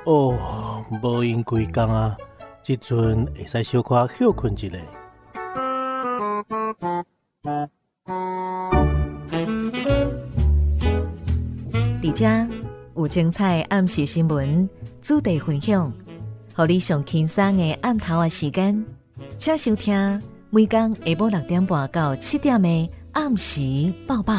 哦，无闲规工啊，即阵会使小可休困一下。 伫遮有精彩暗时新闻，主题分享，互你上轻松的暗头的时间。请收听每天下晡6点半到7点的暗时报报。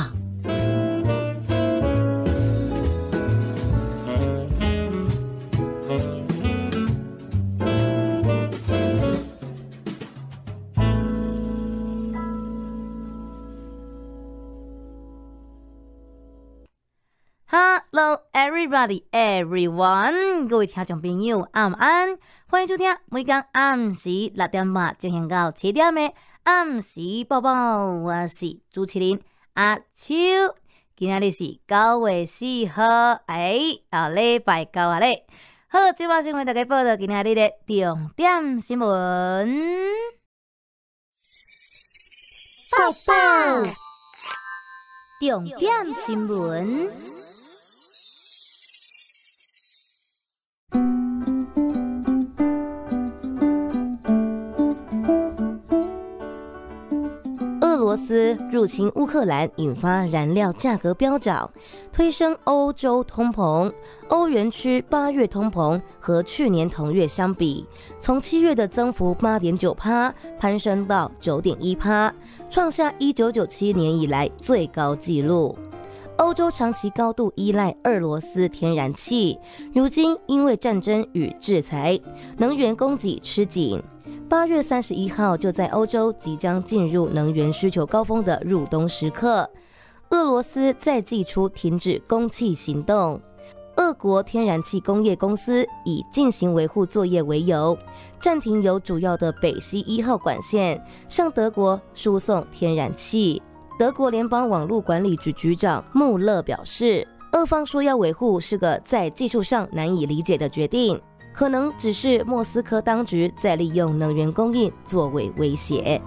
Hello, everybody, everyone！ 各位听众朋友，晚安，欢迎收听每天暗时6点半进行到7点的暗时报报。我是主持人阿秋，今天是9月4号，礼拜9啊咧。好，即马先为大家报道今天的重点新闻。报报，重点新闻。俄罗斯入侵乌克兰，引发燃料价格飙涨，推升欧洲通膨。欧元区8月通膨和去年同月相比，从7月的增幅 8.9% 攀升到 9.1%， 创下1997年以来最高纪录。欧洲长期高度依赖俄罗斯天然气，如今因为战争与制裁，能源供给吃紧。8月31号就在欧洲即将进入能源需求高峰的入冬时刻，俄罗斯再祭出停止供气行动。俄国天然气工业公司以进行维护作业为由，暂停由主要的北溪1号管线向德国输送天然气。德国联邦网络管理局局长穆勒表示，俄方说要维护是个在技术上难以理解的决定，可能只是莫斯科当局在利用能源供应作为威胁。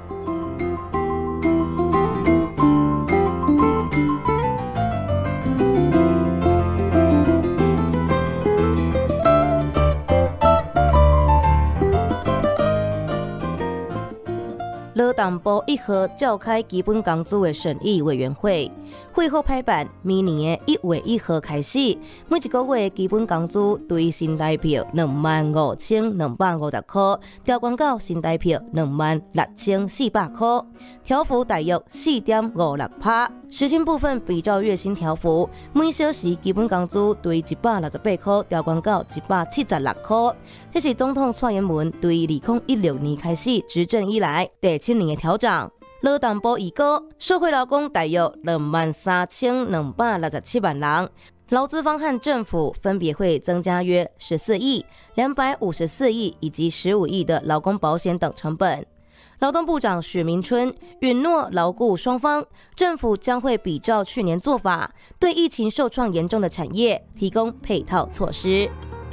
劳动部1号召开基本工资的审议委员会，会后拍板，明年的1月1号开始，每一个月基本工资对新台币25,250块，调高到新台币26,400块，调幅大约 4.56%。时薪部分比照月薪调幅，每小时基本工资对168块调高到176块。这是总统蔡英文对2016年开始执政以来第7年的调整。劳动部预估，社会劳工大约23,267万人，劳资方和政府分别会增加约14亿、254亿以及15亿的劳工保险等成本。劳动部长许明春允诺劳雇双方，政府将会比照去年做法，对疫情受创严重的产业提供配套措施。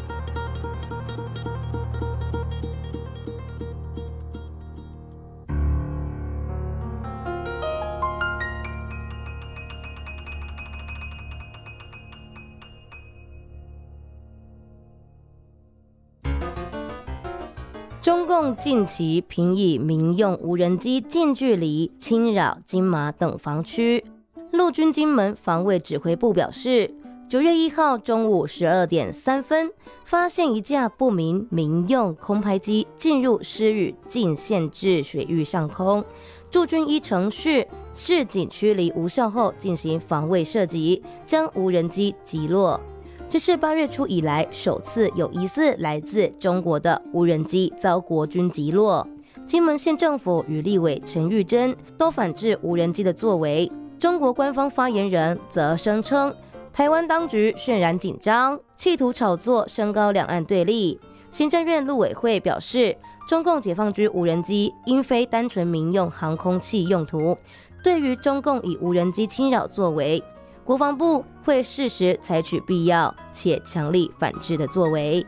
中共近期频以民用无人机近距离侵扰金马等防区。陆军金门防卫指挥部表示，9月1号中午12点3分，发现一架不明民用空拍机进入施予禁限制水域上空，驻军依程序示警驱离无效后进行防卫射击，将无人机击落。这是8月初以来首次有疑似来自中国的无人机遭国军击落。金门县政府与立委陈玉珍都反制无人机的作为。中国官方发言人则声称，台湾当局渲染紧张，企图炒作升高两岸对立。行政院陆委会表示，中共解放军无人机应非单纯民用航空器用途，对于中共以无人机侵扰作为，国防部会适时采取必要且强力反制的作为。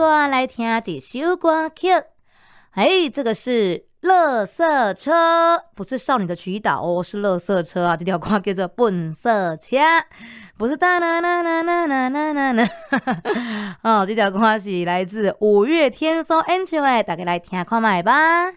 歌，来听一首歌曲。这个是垃圾车，不是少女的祈祷哦，是垃圾车啊！这条歌叫做笨色车，不是哒啦啦啦啦啦啦啦啦。哦，这条歌是来自五月天所演唱的，大家来听看卖吧。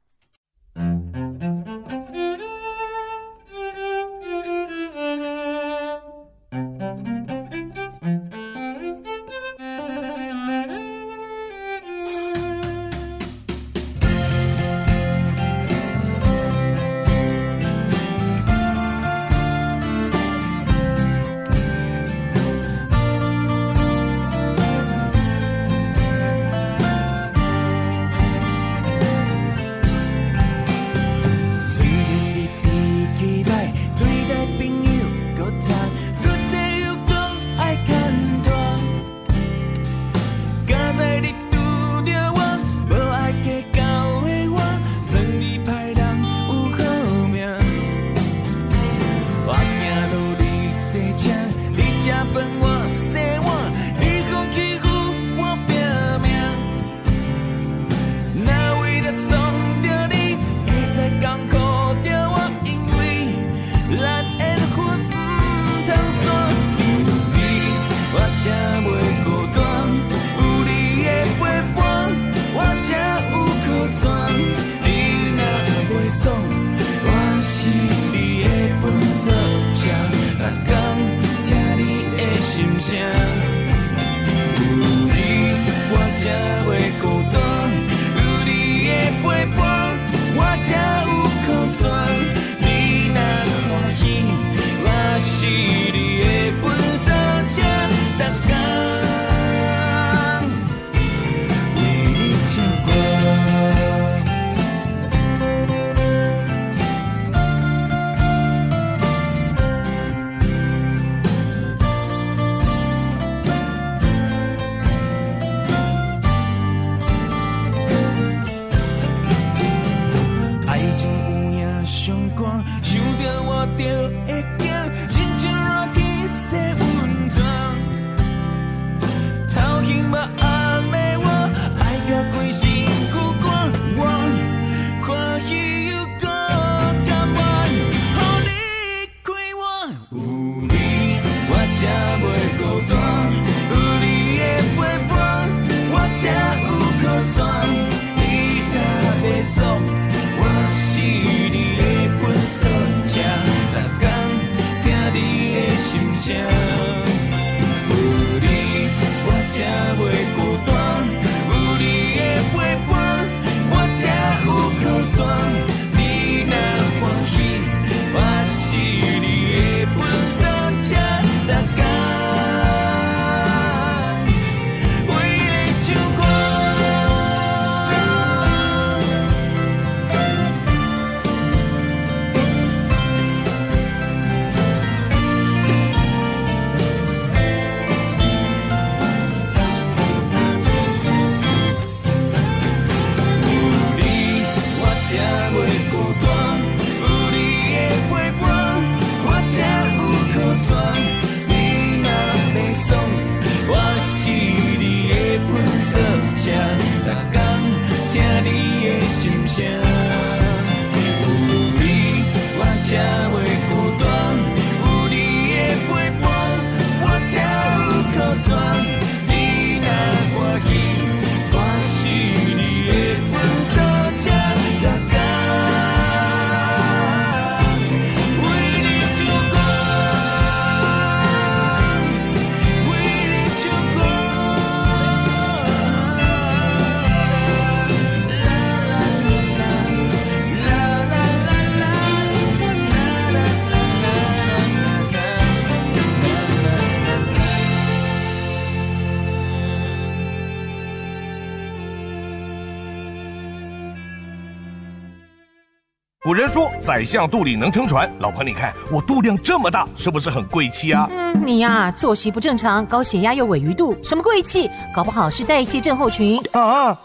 古人说宰相肚里能撑船，老婆你看我肚量这么大，是不是很贵气啊？ 你呀，作息不正常，高血压又萎鱼肚，什么贵气？搞不好是代谢症候群啊！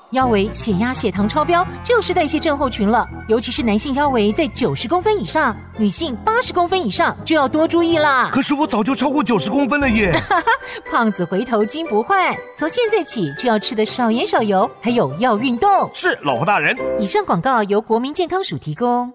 腰围、血压、血糖超标就是代谢症候群了，尤其是男性腰围在90公分以上，女性80公分以上就要多注意啦。 可是我早就超过90公分了耶！ 胖子回头金不换，从现在起就要吃得少盐少油，还有要运动。 是，老婆大人。 以上广告由国民健康署提供。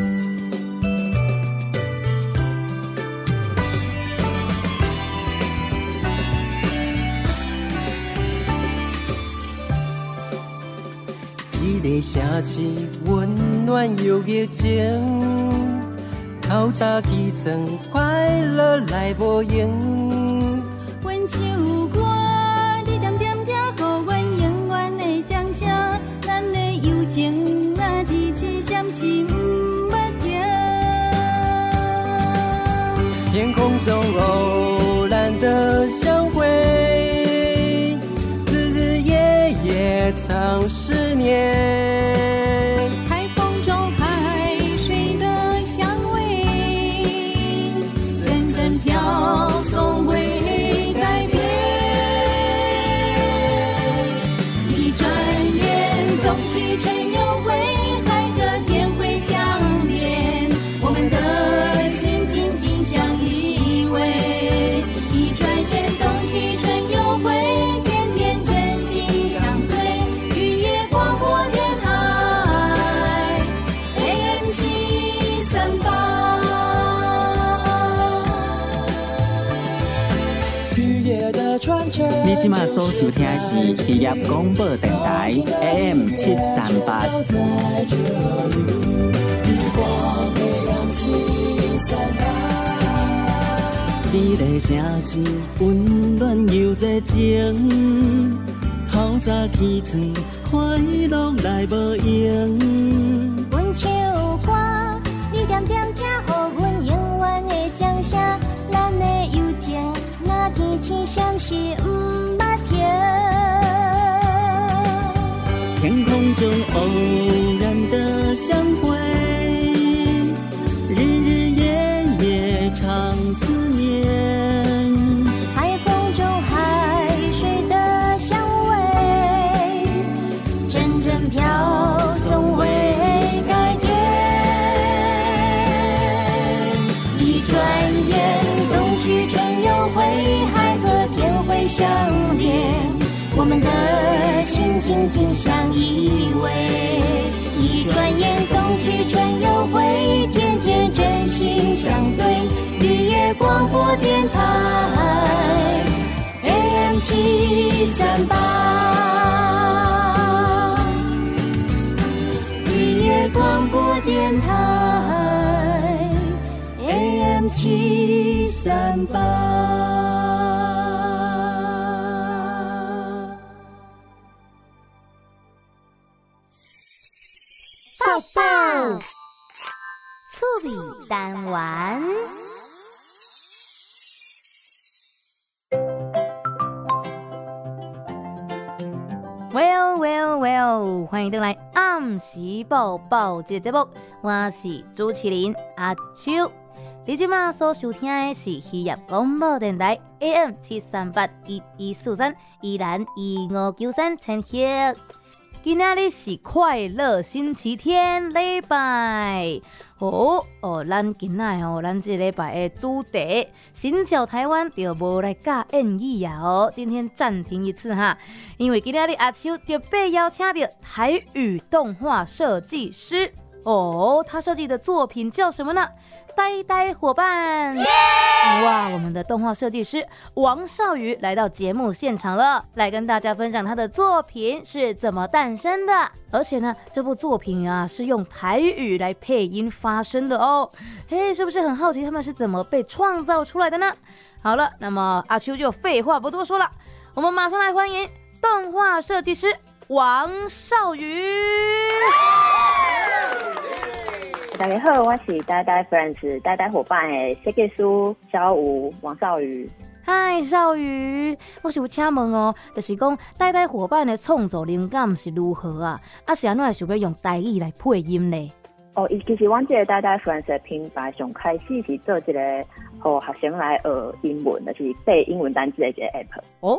一个城市温暖又热情，透早起床快乐来无影。 阮唱歌，你点点听，予阮永远的掌声。咱的友情啊，伫七闪是不捌停。 天空中偶然的相会，日日夜夜常思念。 海风中海水的香味，阵阵飘送未改变。一转眼，冬去春又回，海和天会相连，我们的心紧紧相依偎。一转眼，冬去春又回，天天真心相对。雨夜广播电台 AM 738。 雨夜的传承。你今麦所收听的是渔业广播电台 AM 738。一个城市温暖又热情，透早起床快乐来无影。 阮唱歌，你点点听，予阮永远的掌声。咱的友情，若天星闪是不捌停。 天空中偶然的相会，日日夜夜常思念。 海风中海水的香味，阵阵飘送未改变。一转眼，冬去春又回，海和天会相连，我们的心紧紧相依偎。一转眼，冬去春又回，天天真心相对。渔业广播电台 AM 738，渔业广播电台 AM 738。抱抱，趣味单元。 Well， 欢迎登来暗时抱抱这个节目，我是主持人阿秋。你即马所收听的是渔业广播电台 AM 7381143，宜兰1593千赫。今仔日是快乐星期天礼拜咱今仔咱这礼拜的主题新脚台湾就无来教演语啊今天暂停一次哈，因为今仔日阿秋特别邀请到台语动画设计师他设计的作品叫什么呢？呆呆伙伴，哇！我们的动画设计师王少宇来到节目现场了，来跟大家分享他的作品是怎么诞生的。而且呢，这部作品啊是用台语来配音发声的哦。嘿，是不是很好奇他们是怎么被创造出来的呢？好了，那么阿秋就废话不多说了，我们马上来欢迎动画设计师王少宇。 大家好，我是呆呆 Friends 呆呆伙伴的设计师小吴王少宇。 嗨，少宇，我想请问就是讲呆呆伙伴的创作灵感是如何啊？是安怎会想要用台语来配音呢？ 其实阮这个呆呆 Friends 的品牌上开始是做一个学生来学英文，就是背英文单词的一个 app。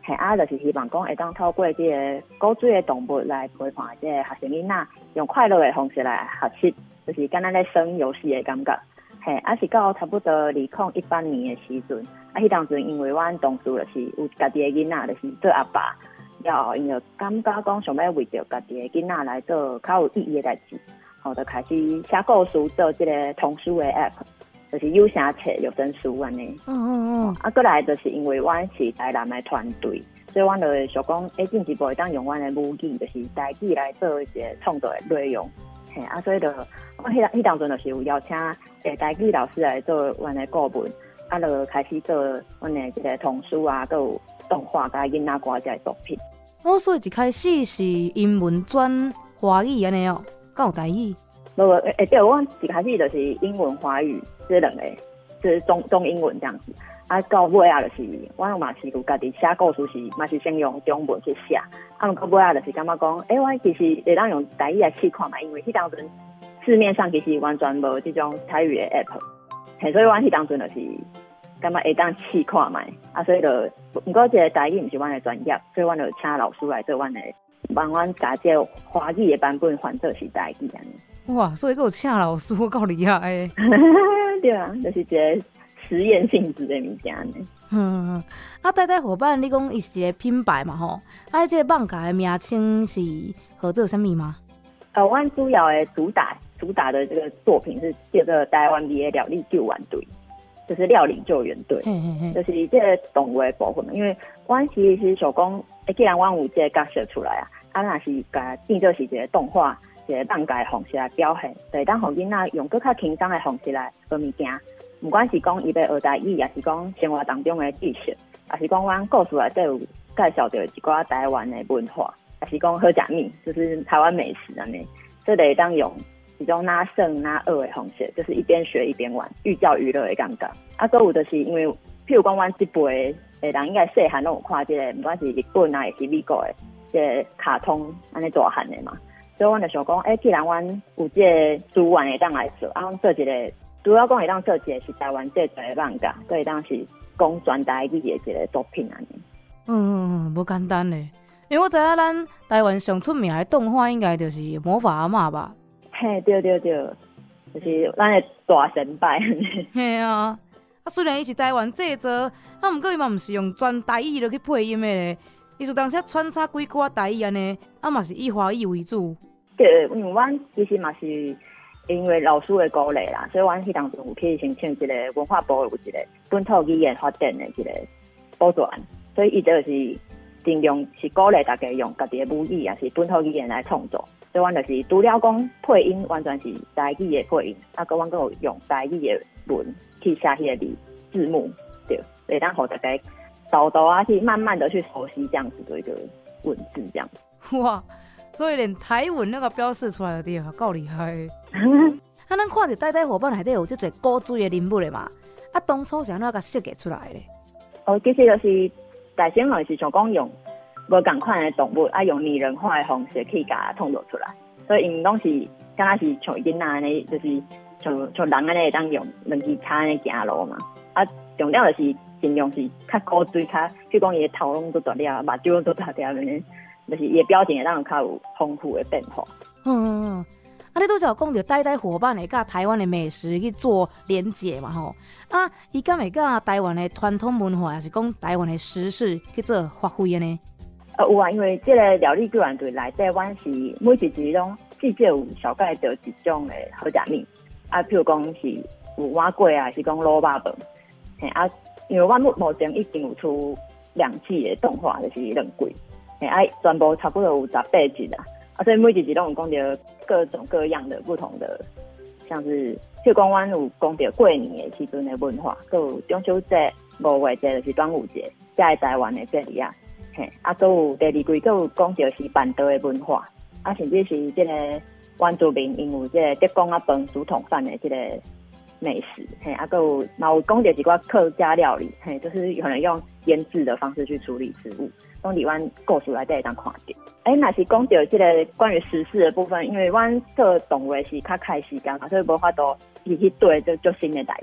嘿就是希望讲会当透过这个古水的动物来陪伴这个学生囡仔，用快乐的方式来学习，就是敢若咧耍游戏的感觉。嘿，是到差不多2018年的时阵，迄当阵因为阮同事就是有家己的囡仔，就是做阿爸，然后因就感觉讲想要为着家己的囡仔来做较有意义的代志，就开始写故事做这个童书的 app。就是有声册有声书安尼，过来就是因为阮是台南的团队，所以阮就想讲，进一步会当用阮的母语，就是台语来做一个创作的内容，嘿所以就我迄当阵就是有邀请台语老师来做阮的顾问，就开始做阮的这个童书啊，还有动画甲囡仔歌这作品。 所以一开始是英文转华语安尼哦，敢有台语？ 对，我一开始就是英文、华语这两个，就是中英文这样子。到尾就是，我嘛是有家己写故事是，嘛是先用中文去写。到尾就是感觉讲，我其实会当用台语来试看嘛，因为迄当阵市面上其实完全无这种台语的 app， 所以我迄当阵就是感觉会当试看嘛。所以就，不过这个台语不是阮的专业，所以阮就请老师来做阮的，帮阮把这个华语的版本换做是台语安尼。 哇，所以还有请老师，够厉害诶！ 对啊，就是一个实验性质的物件呢。 呆呆伙伴，你讲伊是一个品牌嘛吼？这个网咖的名称是合作什么吗？ 阮主要的主打的这个作品是叫做台湾味的料理救援队，就是料理救援队，就是这个动物的部分嘛。因为阮其实想讲，既然阮有这个角色出来啊，若是甲变做是一个动画。一个放假的方式来表现，就是当互囡仔用更较轻松的方式来学物件。不管是讲伊要学台语，也是讲生活当中的知识，也是讲阮故事内底有介绍到一寡台湾的文化，也是讲好食物，就是台湾美食安尼。所以会当用一种拿胜拿学的方式，就是一边学一边玩，寓教于乐的感觉。还有就是因为，譬如讲阮这辈的人应该细汉拢有看这个，不管是日本啊，还是美国的这个卡通安尼大汉的嘛。所以，阮就想讲，既然阮有这个资源会当来做，做一个主要讲会当做一个是台湾制作的漫画，会当是讲全台语的一个作品安尼。 无简单嘞，因为我知影咱台湾上出名的动画应该就是魔法阿嬷吧？ 嘿，对，就是咱的大神拜。 嘿啊，虽然伊是台湾制作，不过伊嘛毋是用全台语落去配音的咧，伊是当时穿插几句台语安尼，嘛是以华语为主。 对，因为阮其实嘛是因为老师的鼓励啦，所以阮迄当中有去申请一个文化部有一个本土语言发展的一个补助案，所以伊就是尽量是鼓励大家用家己的母语也是本土语言来创作。所以阮就是除了讲配音完全是台语的配音，阮有用台语的文去写迄个字幕，对，会当互大家导去慢慢的去熟悉这样子的一个文字这样。 哇！所以连台文那个标示出来的对，够厉害的。咱看到呆呆伙伴内底有这侪古水的人物的嘛？当初是安怎甲设计出来的？ 其实就是大先是想讲用无同款的动物，用拟人化的方式去甲它创作出来。所以因拢是敢若是像囡仔安尼，就是像人安尼会当用两支叉安尼行路嘛。重点就是尽量是较古水，譬如讲伊的头拢都大了，目睭都大了安尼。就是伊的表情会当较有丰富的变化。 你拄则讲到呆呆伙伴会甲台湾的美食去做连结嘛吼？伊敢会甲台湾的传统文化，也是讲台湾的时事去做发挥的呢？ 有啊，因为这个料理救援队内底，阮是每一集拢至少有小概着一种的好食物。譬如讲是有碗粿啊，还是讲卤肉饭。因为阮目前已经有出2季的动画，就是2季。全部差不多有18集啦，所以每一集都有讲到各种各样的不同的，像是譬如讲，阮有讲到过年的时阵的文化，还有中秋节、5月节就是端午节，在台湾的节日啊，还有第2季，还有讲到是板道的文化，甚至是这个原住民因有这个德公啊饭、竹筒饭的这个美食，还有讲到一寡客家料理，就是可能用腌制的方式去处理食物。拢伫阮故事内底会当看到。若是讲到这个关于时事的部分，因为阮做动画是较开时间嘛，所以无法度去对做新的代志。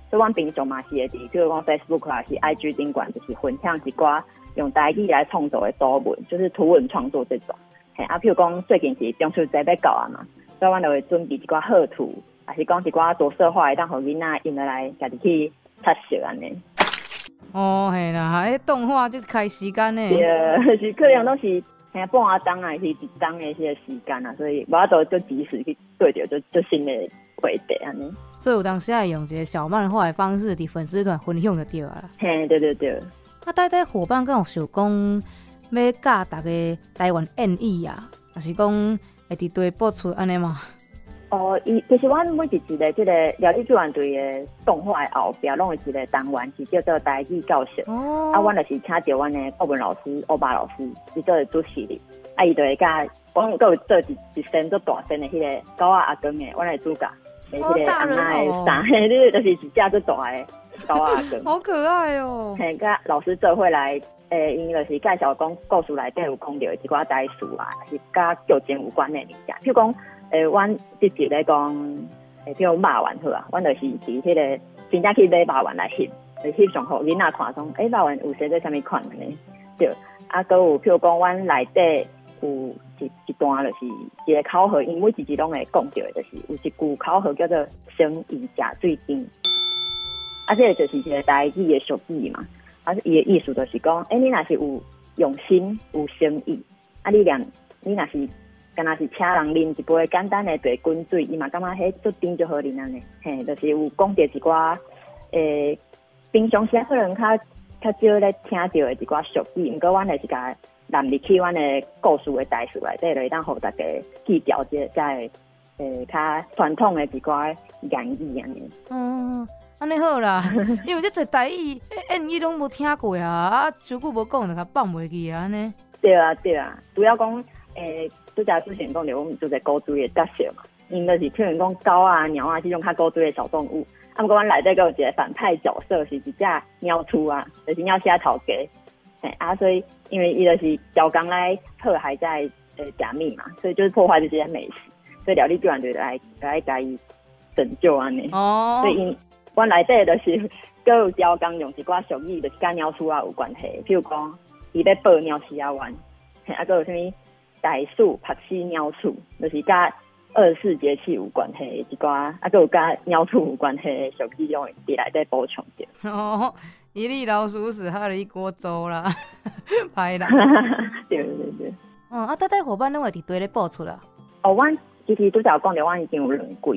所以阮平常嘛是会伫，比如讲 Facebook 啊，是 IG 顶管，就是分享一寡用台语来创作的图文，就是图文创作这种。嘿，啊，譬如讲最近是中秋节要到啊嘛，所以阮就会准备一寡贺图，还是讲一寡着色画，会当互囡仔用来家己去擦色安尼。 哦，嘿啦，迄动画就是开时间呢。 对，是可能都是半个钟啊，是一钟的迄个时间啊，所以无法度就及时去对着就新的话题安尼。 所以有当时会用一个小漫画的方式伫粉丝团分享就对啊。 嘿，对对对。 啊，呆伙伴敢有想讲要教大家台湾谚语啊，还是讲会伫对播出安尼嘛？ 哦，其实阮每一集的这个疗愈救援队的动画的后壁，拢有一个单元是叫做台语教学。哦。啊，阮就是请到阮的国文老师、欧巴老师，伊做主持的。啊，伊就会甲，阮有做一身做大身的迄个狗仔阿公的，阮的主角，迄个阿妈的衫，嘿，你就是一只最大的狗仔阿公。 好可爱哦！ 嘿，甲老师做伙来，因就是介绍讲故事内底有讲到的一寡台词啊，是甲剧情有关的物件，譬如讲。阮即集咧讲，譬如肉丸好啊，阮就是伫迄个真正去买肉丸来翕，就翕上互囡仔看，讲肉丸有写做啥物款的呢？对，啊，搁有譬如讲，阮内底有一段就是一个口号，因每一集拢会讲到的，就是有一句口号叫做“生意食水甜”，啊，这个就是一个台语的俗语嘛，啊，伊的意思就是讲，你若是有用心、有诚意，啊，你若是。敢若是请人啉一杯简单的茶滚水，伊嘛感觉迄足甜就好啉安尼。嘿，就是有讲到一寡平常时可能较少咧听到的一寡俗语，毋过阮就是甲揽入去阮的故事的台词内底，就会当互大家记牢这在较传统的一寡言语安尼。 安尼好啦，因为这做台语谚语拢无听过啊，久无讲就甲放袂记啊安尼。 对啊，主要讲拄则之前讲着，我们做者古锥的角色嘛，因就是譬如讲狗啊、鸟啊这种较古锥的小动物。啊，不过阮内底有一个反派角色是一只鸟鼠啊，就是鸟写头家。啊，所以因为伊就是交工来迫害在假蜜嘛，所以就是破坏这些美食，所以疗愈救援队来加以拯救安尼。哦。所以因阮内底就是各有交工用一寡俗语，就是甲鸟鼠啊有关系，譬如讲伊要报鸟死啊丸，啊，搁有啥物？台鼠拍死鸟鼠，就是甲24节气有关系的一寡，啊，佮有甲鸟鼠有关系的俗语，用伫内底补充着。 哦，一粒老鼠屎害了一锅粥啦，歹啦。 对。 啊，呆伙伴拢会伫对咧播出啦。 哦，阮其实拄则讲着，阮已经有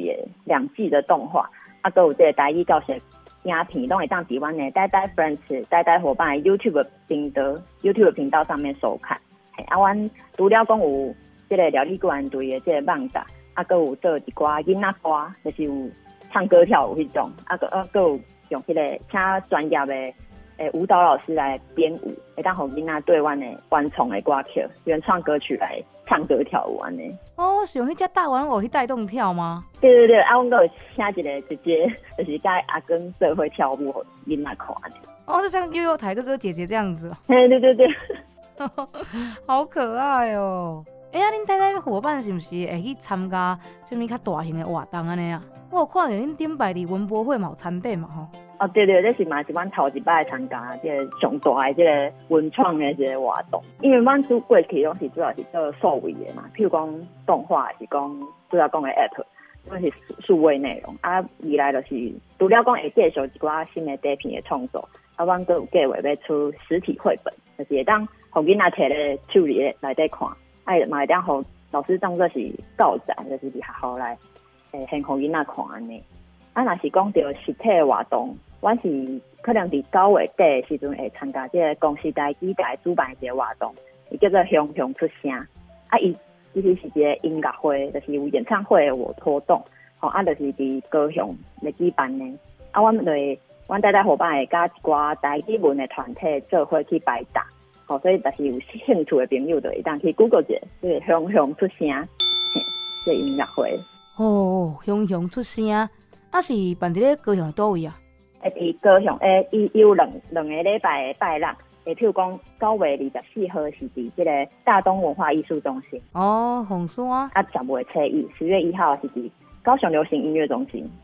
2季的动画，啊，佮有这个台语教学影片，拢会当伫阮的呆 Friends 呆伙伴的 YouTube 频道上面收看。啊，阮除了讲有即个疗愈救援队的即个网站，啊，佮有做一寡囡仔歌，就是有唱歌跳舞迄种，啊，佮有用迄个请专业的舞蹈老师来编舞，会当互囡仔对阮的原创的歌曲、原创歌曲来唱歌跳舞安尼。 哦，是用迄只大玩偶去带动跳吗？ 对，啊，阮佮有请一个直接就是甲阿公做伙跳舞，互囡仔看安尼。 哦，就像悠悠台哥哥姐姐这样子。 嘿，对。 好可爱哦！啊，恁呆伙伴是毋是会去参加什么较大型的活动安尼啊？我有看到恁顶摆伫文博会嘛有参展嘛吼。 哦，对，这是嘛是阮头一摆参加即个上大的即个文创的即个活动。因为阮做过去拢是主要是做数位的嘛，譬如讲动画，还是讲主要讲的 app， 拢是数位内容。啊，未来就是除了讲会介绍一寡新的底片的创作，啊，阮阁有计划要出实体绘本，就是会当。互囡仔摕咧手里内底看，嘛会当互老师当作是教材，就是伫学校来献互囡仔看安尼。啊，若是讲到实体的活动，阮是可能伫9月底的时阵会参加即个公司台基台主办一个活动，伊叫做雄雄出声。啊，伊其实是一个音乐会，就是有演唱会的活动，啊，就是伫高雄来举办的。啊，阮呆伙伴会甲一寡台基文的团体做伙去摆搭。所以，但是有兴趣的朋友就会当去 Google 者，就是雄雄出声，这音乐会。 哦，雄雄出声，啊是办伫咧高雄倒位啊？ 伫高雄，伊有两个礼拜的拜六，譬如讲9月24号是伫这个大东文化艺术中心。 哦，红山。 啊，10月初1，10月1号是伫高雄流行音乐中心。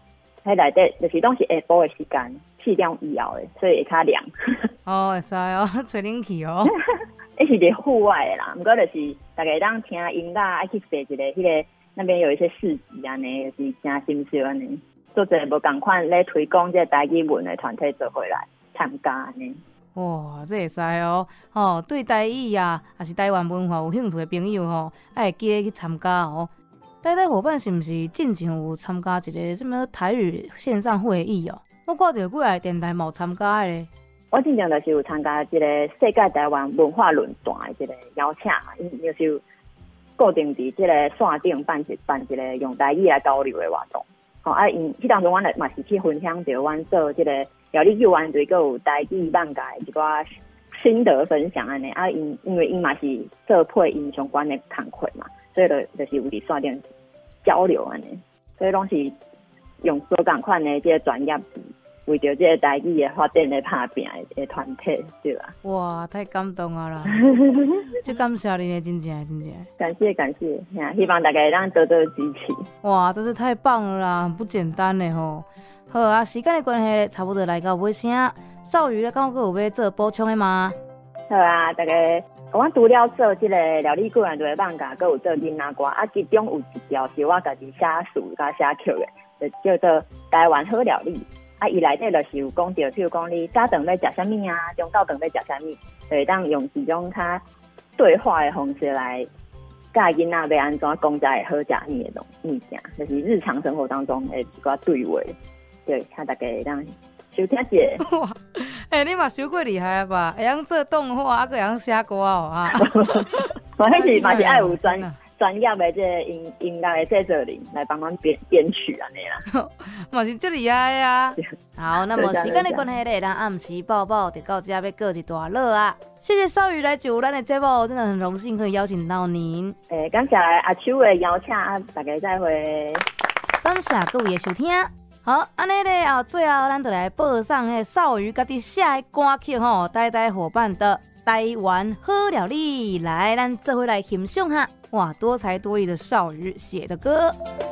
迄内底就是拢是下晡的时间，4点以后的，所以会较凉。 哦，会使哦，吹冷气哦。 迄是伫户外的啦，毋过就是大家当听音乐，爱去踅一个迄个那边有一些市集安尼，就是真心烧安尼。做者无共款咧推广这台语文的团体做回来参加安尼。 哇，这会使哦！吼，对台语啊，还是台湾文化有兴趣的朋友吼，爱记得去参加哦。台伙伴是毋是进前有参加一个什么台语线上会议哦？我看到几个电台冇参加的咧。 我之前就是有参加一个世界台湾文化论坛的一个邀请嘛，因就是固定伫这个线顶办一个用台语来交流的活动。因迄当中阮嘛是去分享着阮做这个料理救援队，佮有台语漫改一寡心得分享安尼。因为因嘛是做配音相关的工课嘛，所以就是有伫线顶交流安尼，所以拢是用所共款的这个专业为着这个台语的发展来打拼的团体，对吧？ 哇，太感动啊啦！就感谢你，真正。 感谢，希望大家让多多支持。 哇，真是太棒了啦，很不简单的吼。好啊，时间的关系，差不多来到尾声。少瑜咧，敢有有要做补充的吗？ 好啊，大家，我除了做这个料理顾问队的放假，佮有做囡仔歌，其中有一条是我家己写词甲写曲的，就叫做台湾好料理。伊内底就是有讲到，譬如讲你早顿要食啥物啊，中昼顿要食啥物，就会当用一种较对话的方式来教囡仔要安怎讲才会好食物件，就是日常生活当中的一寡对话，对，看大家会当收听者。 哇，你嘛伤过厉害啊吧？会晓做动画，还佫会晓写歌哦啊！ 我迄是嘛是爱有专业的这个音乐的制作人来帮忙编曲安尼啦， 嘛是足厉害啊！好，那么时间的关系咧，咱暗时报报就到这要告一段落啊！谢谢少瑜来就咱的节目，真的很荣幸可以邀请到您。 感谢阿秋的邀请，大家再会。 感谢各位的收听。好，安尼咧最后咱就来播上迄少瑜家己写的歌曲吼，台伙伴的台湾好料理，来，咱这回来欣赏哈。哇，多才多艺的少瑜写的歌。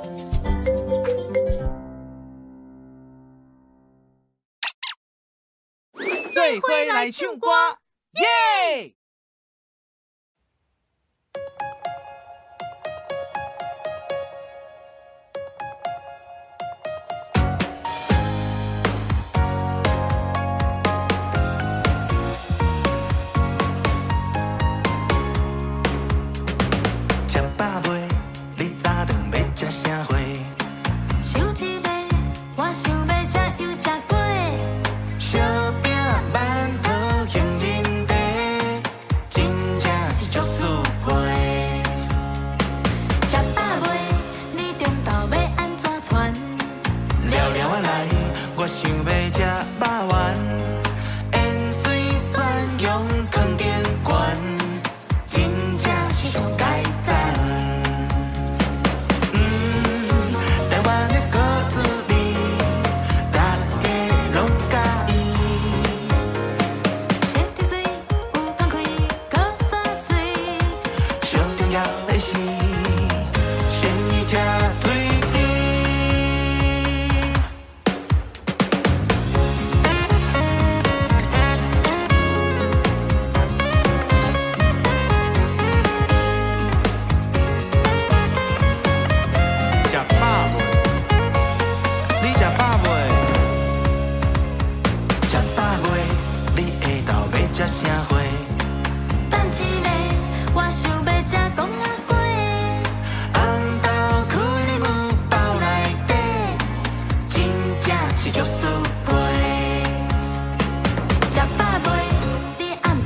做伙来唱歌，耶！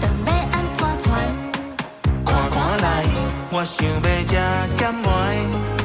我想要吃咸糜。